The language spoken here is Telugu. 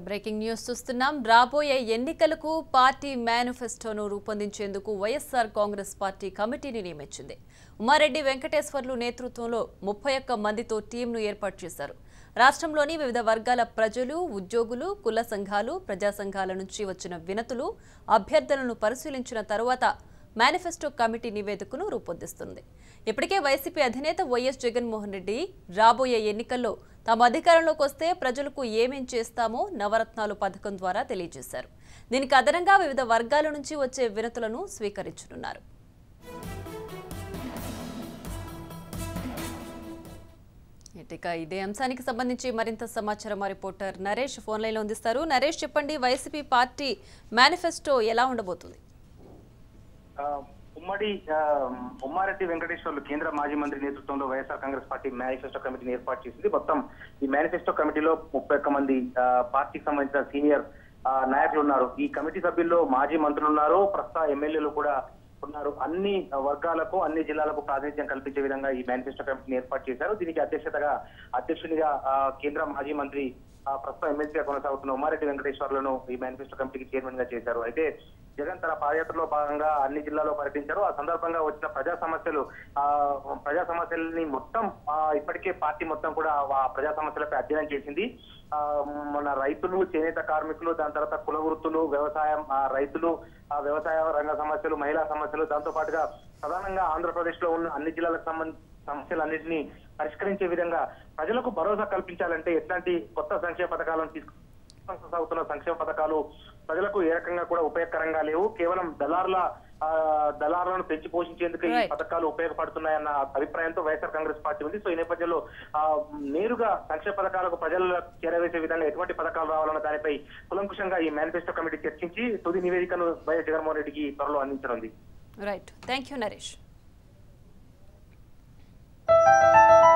బ్రేకింగ్ న్యూస్ చూస్తున్నాం. రాబోయే ఎన్నికలకు పార్టీ మేనిఫెస్టోను రూపొందించేందుకు వైఎస్ఆర్ కాంగ్రెస్ పార్టీ కమిటీని నియమించింది. ఉమారెడ్డి వెంకటేశ్వర్లు నేతృత్వంలో 31 మందితో టీంను ఏర్పాటు చేశారు. రాష్ట్రంలోని వివిధ వర్గాల ప్రజలు, ఉద్యోగులు, కుల సంఘాలు, ప్రజా సంఘాల నుంచి వచ్చిన వినతులు, అభ్యర్థనలను పరిశీలించిన తరువాత మేనిఫెస్టో కమిటీ నివేదికను రూపొందిస్తుంది. ఇప్పటికే వైసీపీ అధినేత వైఎస్ జగన్మోహన్ రెడ్డి రాబోయే ఎన్నికల్లో తాము అధికారంలోకి వస్తే ప్రజలకు ఏమేం చేస్తామో నవరత్నాలు పథకం ద్వారా తెలియజేశారు. దీనికి అదనంగా వివిధ వర్గాల నుంచి వచ్చే వినతులను స్వీకరించనున్నారు. ఇదే అంశానికి సంబంధించి మరింత సమాచారం మా రిపోర్టర్ నరేష్ ఫోన్ లైన్లో అందిస్తారు. నరేష్, చెప్పండి, వైసీపీ పార్టీ మేనిఫెస్టో ఎలా ఉండబోతుంది? ఉమ్మారెడ్డి వెంకటేశ్వర్లు కేంద్ర మాజీ మంత్రి నేతృత్వంలో వైఎస్ఆర్ కాంగ్రెస్ పార్టీ మేనిఫెస్టో కమిటీని ఏర్పాటు చేసింది. మొత్తం ఈ మేనిఫెస్టో కమిటీలో 31 మంది పార్టీకి సంబంధించిన సీనియర్ నాయకులు ఉన్నారు. ఈ కమిటీ సభ్యుల్లో మాజీ మంత్రులు ఉన్నారు, ప్రస్తుత ఎమ్మెల్యేలు కూడా ఉన్నారు. అన్ని వర్గాలకు, అన్ని జిల్లాలకు ప్రాతినిధ్యం కల్పించే విధంగా ఈ మేనిఫెస్టో కమిటీని ఏర్పాటు చేశారు. దీనికి అధ్యక్షునిగా కేంద్ర మాజీ మంత్రి ప్రస్తుతం ఎమ్మెల్సీగా కొనసాగుతున్న ఉమ్మారెడ్డి వెంకటేశ్వర్లను ఈ మేనిఫెస్టో కమిటీకి చైర్మన్ గా చేశారు. అయితే జగన్ తన పాదయాత్రలో భాగంగా అన్ని జిల్లాల్లో పర్యటించారు. ఆ సందర్భంగా వచ్చిన ప్రజా సమస్యలని మొత్తం ఇప్పటికే పార్టీ మొత్తం కూడా ఆ ప్రజా సమస్యలపై అధ్యయనం చేసింది. మన రైతులు, చేనేత కార్మికులు, దాని తర్వాత కుల వృత్తులు, వ్యవసాయం, రైతులు, వ్యవసాయ రంగ సమస్యలు, మహిళా సమస్యలు, దాంతో పాటుగా ప్రధానంగా ఆంధ్రప్రదేశ్ లో ఉన్న అన్ని జిల్లాలకు సంబంధించిన సమస్యలన్నింటినీ పరిష్కరించే విధంగా ప్రజలకు భరోసా కల్పించాలంటే ఎట్లాంటి కొత్త సంక్షేమ పథకాలను సాగుతున్న సంక్షేమ పథకాలు ప్రజలకు ఏ రకంగా కూడా ఉపయోగకరంగా లేవు, కేవలం దళారులను పెంచి పోషించేందుకు ఈ పథకాలు ఉపయోగపడుతున్నాయన్న అభిప్రాయంతో వైఎస్ఆర్ కాంగ్రెస్ పార్టీ ఉంది. సో ఈ నేపథ్యంలో నేరుగా సంక్షేమ పథకాలకు ప్రజలకు చేరవేసే విధంగా ఎటువంటి పథకాలు రావాలన్న దానిపై కులంకుశంగా ఈ మేనిఫెస్టో కమిటీ చర్చించి తుది నివేదికను వైఎస్ జగన్మోహన్ రెడ్డికి త్వరలో అందించనుంది. Right, thank you Naresh.